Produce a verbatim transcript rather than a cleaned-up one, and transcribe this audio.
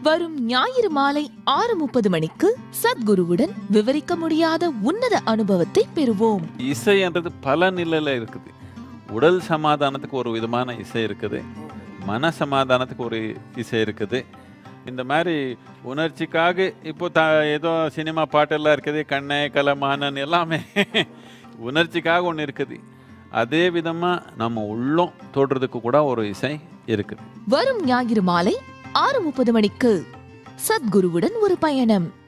வரும் ஞாயிறு மாலை ஆறு முப்பது மணிக்கு சத்குருவுடன் விவரிக்க முடியாத உன்னத அனுபவத்தை பெறுவோம். இசை என்றது பல நிலையில இருக்குது. உடல் சமாதானத்துக்கு ஒரு விதமான இசை இருக்குது, மன சமாதானத்துக்கு ஒரு இசை இருக்குது. இந்த மாதிரி உணர்ச்சிக்காக இப்போ த ஏதோ சினிமா பாட்டெல்லாம் இருக்குது, கண்ணே கலமானன் எல்லாமே உணர்ச்சிக்காக ஒன்று இருக்குது. அதே விதமாக நம்ம உள்ளம் தொடுறதுக்கு கூட ஒரு இசை இருக்குது. வரும் ஞாயிறு மாலை ஆறு முப்பது மணிக்கு சத்குருவுடன் ஒரு பயணம்.